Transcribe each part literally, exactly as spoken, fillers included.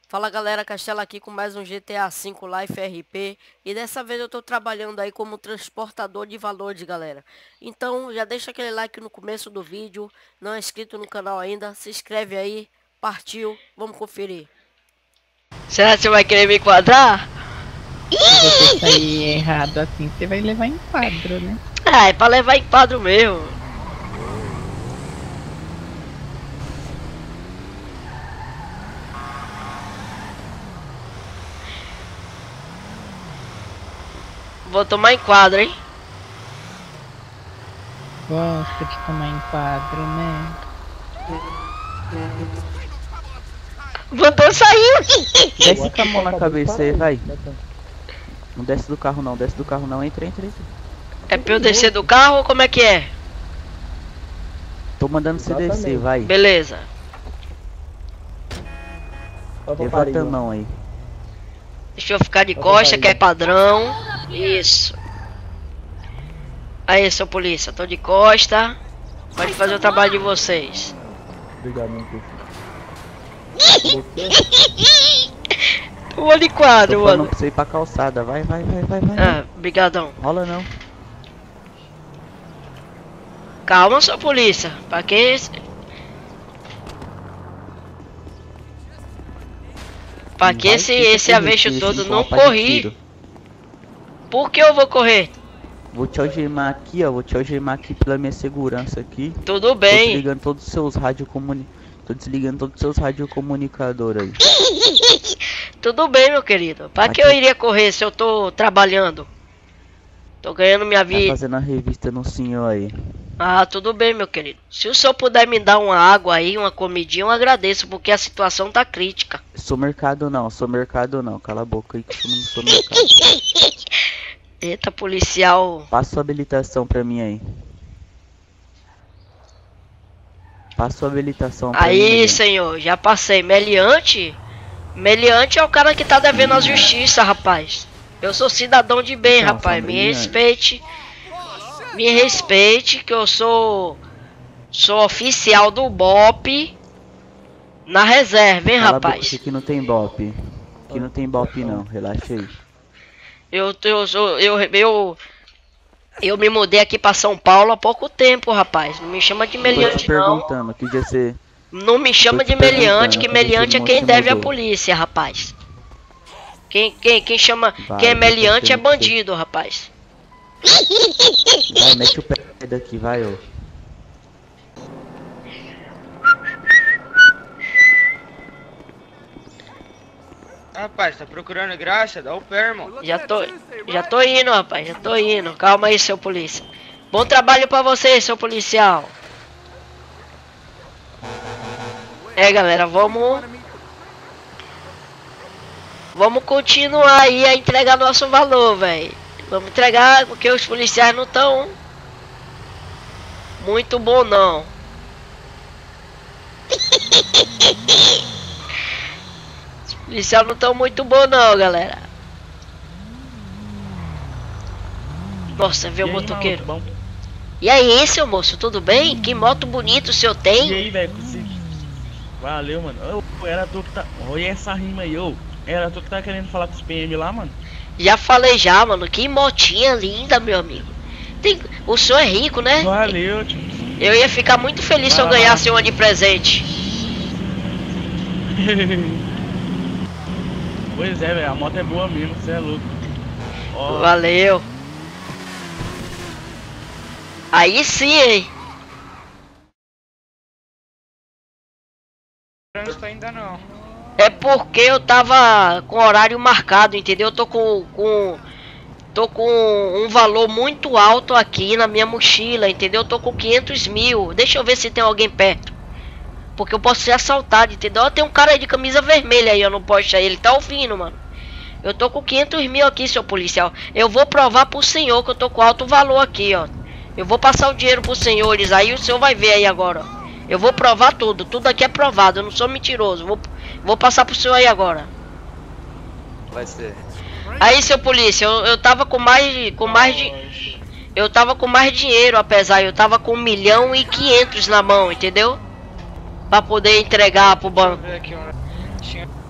Fala galera, Castelo aqui com mais um G T A cinco Life R P. E dessa vez eu tô trabalhando aí como transportador de valores, galera. Então já deixa aquele like no começo do vídeo. Não é inscrito no canal ainda, se inscreve aí. Partiu, vamos conferir. Será que você vai querer me enquadrar? Se você sair errado assim, você vai levar em quadro, né? Ah, é pra levar em quadro mesmo. Vou tomar em quadro, hein? Gosta de tomar em quadro, né? Mandou sair! Desce com a mão na cabeça aí, vai. Não desce do carro não, desce do carro não, entra, entra, entra. É pra eu descer do carro ou como é que é? Tô mandando você descer, vai. Beleza. Levanta a mão aí. Deixa eu ficar de costa, que é padrão. Isso. Aí, seu polícia, tô de costa. Pode fazer o trabalho de vocês. Obrigado, meu filho. Tô de quadro, Tô falando mano. pra você ir pra calçada, vai, vai, vai, vai, vai. Ah, brigadão. Rola não. Calma, seu polícia. Pra que... Pra que Vai esse, ter que esse correr, avesso esse todo? Não rapaz de corri. tiro. Por que eu vou correr? Vou te algemar aqui, ó. Vou te algemar aqui pela minha segurança aqui. Tudo Tô bem. desligando todos os seus radiocomuni... Tô desligando todos os seus radiocomunicadores aí. Tudo bem, meu querido. Pra que eu iria correr se eu tô trabalhando? Tô ganhando minha Tá vida. fazendo a revista no senhor aí. Ah, tudo bem, meu querido. Se o senhor puder me dar uma água aí, uma comidinha, eu agradeço, porque a situação tá crítica. Sou mercado não, sou mercado não. Cala a boca aí que eu não sou mercado. Eita, policial. Passa sua habilitação pra mim aí. Passa sua habilitação pra mim. Aí, aí. senhor, já passei. Meliante? Meliante é o cara que tá devendo a justiça, rapaz. Eu sou cidadão de bem, Então, rapaz. sou Me meliante. respeite. Me respeite, que eu sou... Sou oficial do B O P na reserva, hein, Cala a boca, rapaz. que aqui não tem bop. Aqui não tem bop não, relaxa aí. Eu, eu, sou- eu, eu, eu me mudei aqui pra São Paulo há pouco tempo, rapaz. Não me chama de Tô te meliante, não. perguntando, que dia você... Não me chama tô te de meliante, perguntando, que que meliante é você quem se deve à mudou. polícia, rapaz. Quem, quem, quem chama... Vai, Quem é vai, meliante é vai, vai. bandido, rapaz. Vai, mete o pé daqui, vai, ô. Rapaz, tá procurando graça? Dá o pé, irmão. Já tô, já tô indo, rapaz. Já tô indo. Calma aí, seu polícia. Bom trabalho pra você, seu policial. É, galera, vamos... Vamos continuar aí a entregar nosso valor, velho. Vamos entregar porque os policiais não estão muito bom, não. Os policiais não estão muito bom, não, galera. Nossa, viu o motoqueiro? Bom. E aí, seu moço, tudo bem? Que moto bonito o senhor E tem? aí, velho, consegui. Valeu, mano. Ô, era tu que tá. Olha essa rima aí, ô. Era tu que tá querendo falar com os P M lá, mano. Já falei já, mano. Que motinha linda, meu amigo. Tem... O senhor é rico, né? Valeu, tio. Eu ia ficar muito feliz se eu Vai lá. ganhasse uma de presente. Pois é, velho, a moto é boa mesmo, você é louco. Ó, Valeu. Aí sim, hein? Trânsito ainda não. É porque eu tava com horário marcado, entendeu? Eu tô com, com... Tô com um valor muito alto aqui na minha mochila, entendeu? Eu tô com quinhentos mil. Deixa eu ver se tem alguém perto. Porque eu posso ser assaltado, entendeu? Ó, tem um cara aí de camisa vermelha aí, eu não posso achar ele. Tá ouvindo, mano? Eu tô com quinhentos mil aqui, seu policial. Eu vou provar pro senhor que eu tô com alto valor aqui, ó. Eu vou passar o dinheiro pros senhores aí, o senhor vai ver aí agora, ó. Eu vou provar tudo, tudo aqui é provado, eu não sou mentiroso. Vou, vou passar pro senhor aí agora. Vai ser. Aí, seu polícia, eu, eu tava com mais, com mais de... Eu tava com mais dinheiro, apesar, eu tava com um milhão e quinhentos na mão, entendeu? Pra poder entregar pro banco. Deixa eu ver aqui, um... Tinha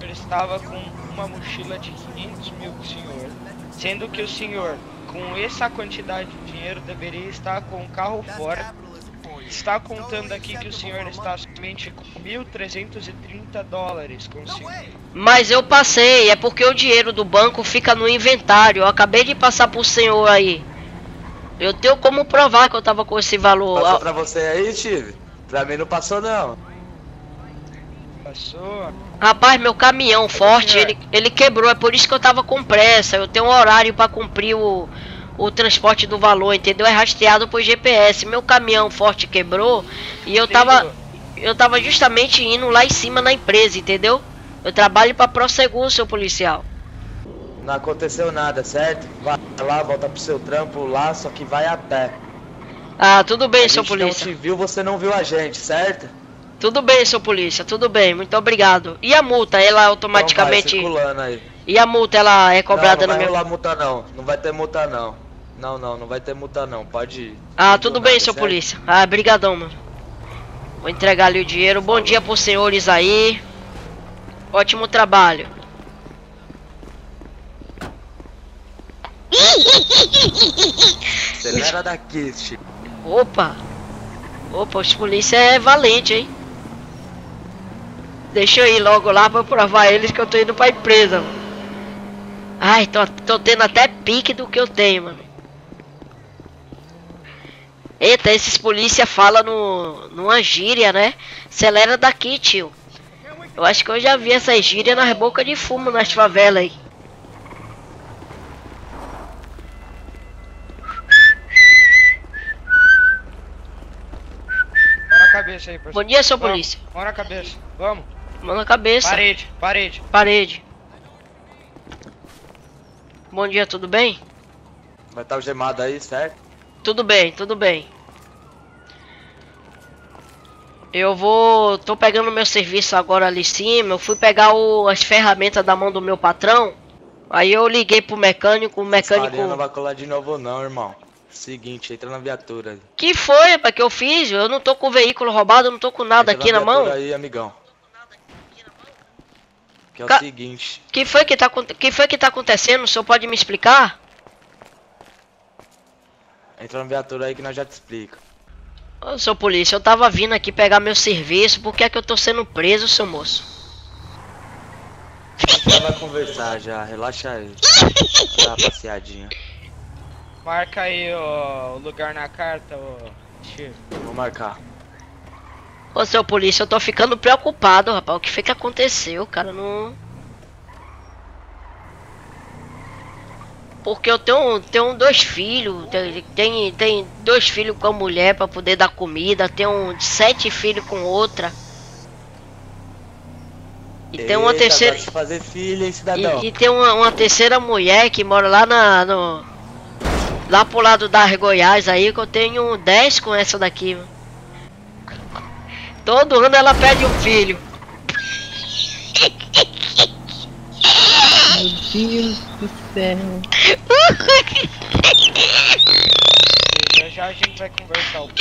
estava com uma mochila de quinhentos mil com o senhor, sendo que o senhor, com essa quantidade de dinheiro, deveria estar com o carro fora. Está contando aqui que o senhor está somente com mil trezentos e trinta dólares com o senhor. Mas eu passei, é porque o dinheiro do banco fica no inventário. Eu acabei de passar pro senhor aí. Eu tenho como provar que eu tava com esse valor. Passou pra você aí, Steve? Pra mim não passou não. Passou? Rapaz, meu caminhão forte, ele, ele quebrou. É por isso que eu tava com pressa. Eu tenho um horário pra cumprir o... o transporte do valor, entendeu? É rastreado por G P S. Meu caminhão forte quebrou e eu tava eu tava justamente indo lá em cima na empresa, entendeu? Eu trabalho pra Prosegur, seu policial. Não aconteceu nada, certo? Vai lá, volta pro seu trampo lá, só que vai a pé. Ah, tudo bem, A seu gente não polícia. te viu, você não viu a gente, certo? Tudo bem, seu polícia, tudo bem, muito obrigado. E a multa, ela automaticamente... Então vai, circulando aí. E a multa, ela é cobrada não, não no vai meu... rolar multa não, não vai ter multa não. Não, não, não vai ter multa não, pode ir. Ah, Não tudo deu bem, nada, seu certo? polícia. Ah, brigadão, mano. Vou entregar ali o dinheiro. Bom dia pros senhores aí. Ótimo trabalho. Acelera daqui, Steve. Opa. Opa, os polícia é valente, hein? Deixa eu ir logo lá pra provar eles que eu tô indo pra empresa, mano. Ai, tô, tô tendo até pique do que eu tenho, mano. Eita, esses polícia falam no, numa gíria, né? Acelera daqui, tio. Eu acho que eu já vi essa gíria nas bocas de fumo nas favelas aí. Mão na cabeça aí, pessoal. Bom dia, seu Vamos, polícia. Mão na cabeça. Vamos. Mão na cabeça. Parede, parede. Parede. Bom dia, tudo bem? Vai estar algemado aí, certo? Tudo bem, tudo bem. Eu vou... tô pegando meu serviço agora ali em cima. Eu fui pegar o, as ferramentas da mão do meu patrão. Aí eu liguei pro mecânico, o mecânico... Farinha não vai colar de novo não, irmão. Seguinte, entra na viatura aí. Que foi, rapaz, que eu fiz? Eu não tô com o veículo roubado, eu não tô com nada Entra aqui na mão. viatura aí, amigão. Que é o Ca- seguinte. Que foi que tá, acon- que foi que tá acontecendo? O senhor pode me explicar? Entra na viatura aí que nós já te explica. Ô, seu polícia, eu tava vindo aqui pegar meu serviço. Por que é que eu tô sendo preso, seu moço? A gente já vai conversar já, relaxa aí. Dá uma passeadinha. Marca aí ó, o lugar na carta, ô Steve. Vou marcar. Ô, seu polícia, eu tô ficando preocupado, rapaz. O que foi que aconteceu, cara? Não... Porque eu tenho, tenho dois filhos. Tem, tem, tem dois filhos com a mulher pra poder dar comida. Tenho sete filhos com outra. E tem uma Eita, terceira... gosta de fazer filho, hein, cidadão? E, e tem uma, uma terceira mulher que mora lá na... No, lá pro lado da Goiás aí, que eu tenho dez com essa daqui, mano. Todo ano ela pede um filho. Meu Deus do céu. E já já a gente vai conversar um pouco.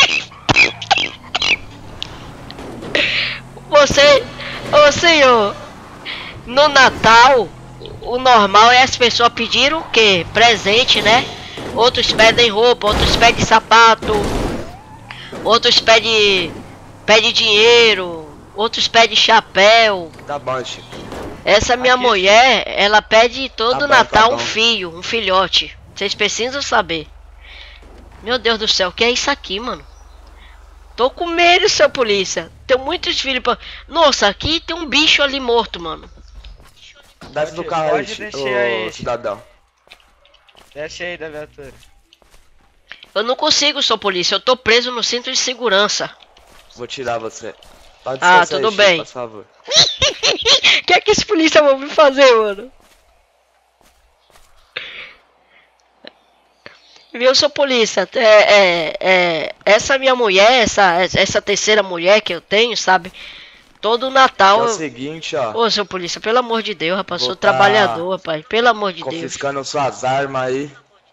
Você, ô senhor, no Natal, o normal é as pessoas pedirem o quê? Presente, né? Outros pedem roupa, outros pedem sapato, outros pedem, pedem dinheiro, outros pedem chapéu. Tá bom, Chico. Essa minha Aqui- mulher, ela pede todo Tá bom, Natal tá um bom. filho, um filhote. Vocês precisam saber. Meu Deus do céu, o que é isso aqui, mano? Tô com medo, seu polícia. Tem muitos filhos pra... Nossa, aqui tem um bicho ali morto, mano. Desce do Pode- carro aí, pode Chico, descer aí, ô, Chico. cidadão. Desce aí da viatura. Eu não consigo, seu polícia. Eu tô preso no centro de segurança. Vou tirar você. Pode Ah, descer aí, tudo Chico, bem. por favor. O que é que esse polícia vai me fazer, mano? Viu, seu polícia? É, é, é, essa minha mulher, essa, essa terceira mulher que eu tenho, sabe? Todo Natal... É o eu- seguinte, ó. Ô, seu polícia, pelo amor de Deus, rapaz. Vou Sou tá trabalhador, rapaz. Pelo amor de Deus. Confiscando suas armas aí.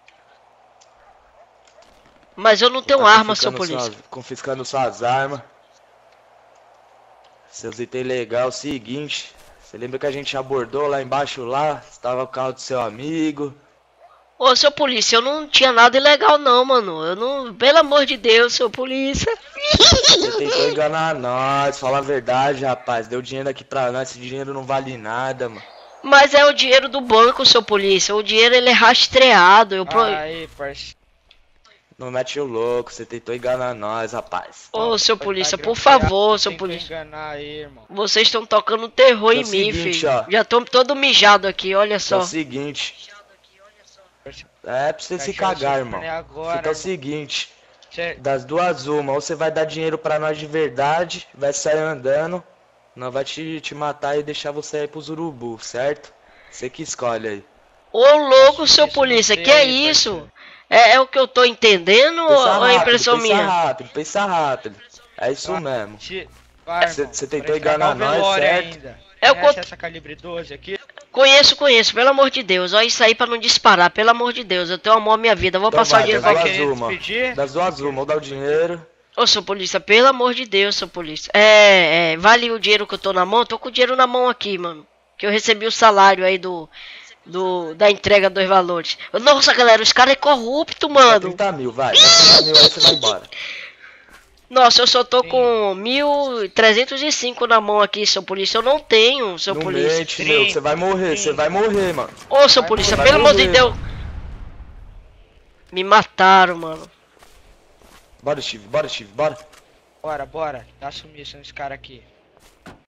Mas eu não tenho Tá arma, seu confiscando polícia. suas- confiscando suas armas. Seus itens legais, é o seguinte. Você lembra que a gente abordou lá embaixo lá? Estava o carro do seu amigo. Ô, seu polícia, eu não tinha nada ilegal não, mano. Eu não... Pelo amor de Deus, seu polícia. Você tentou enganar nós, fala a verdade, rapaz. Deu dinheiro aqui pra nós, esse dinheiro não vale nada, mano. Mas é o dinheiro do banco, seu polícia. O dinheiro, ele é rastreado. Eu pro... Aí, parceiro. Não mete o louco, você tentou enganar nós, rapaz. Ô, seu Tá polícia, por grampeado, favor, seu tem que polícia. enganar aí, irmão. Vocês estão tocando terror É em o mim, seguinte, filho. ó. Já tô todo mijado aqui, olha É só. o seguinte. É pra você se cagar, irmão. Agora, Então é o seguinte. Cê... Das duas uma, ou você vai dar dinheiro pra nós de verdade, vai sair andando, nós vai te, te matar e deixar você aí pros urubu, certo? Você que escolhe aí. Ô, louco, seu Isso polícia, não que é tem, isso? parceiro. É, é o que eu tô entendendo Pensa ou é rápido, impressão pensa minha? rápido, pensa rápido. É isso Ah, mesmo. Te... Vai, Cê- irmão, cê tentou pra estragar enganar o nós, velório certo? Ainda. É o Conhece cont- essa calibre doze aqui? Conheço, conheço, pelo amor de Deus. Olha isso aí pra não disparar, pelo amor de Deus. Eu tenho amor à minha vida. Eu vou Então passar o vai, dinheiro das pra vai duas querer uma. despedir? Das duas uma, ou dá o dinheiro. Ô, seu polícia, pelo amor de Deus, seu polícia. É, é, vale o dinheiro que eu tô na mão? Tô com o dinheiro na mão aqui, mano. Que eu recebi o salário aí do... do da entrega dos valores. Nossa, galera, os caras é corrupto, Dá mano. trinta mil, vai. Dá trinta mil aí você vai embora. Nossa, eu só tô com mil trezentos e cinco na mão aqui, seu polícia. Eu não tenho, seu Não polícia. mente, meu, que você vai morrer, você vai morrer, mano. Ô, seu Vai polícia, morrer, pelo vai amor de morrer. Deus. Me mataram, mano. Bora, Steve, bora, Steve, bora. Bora, bora. Dá sumiço nesse cara aqui.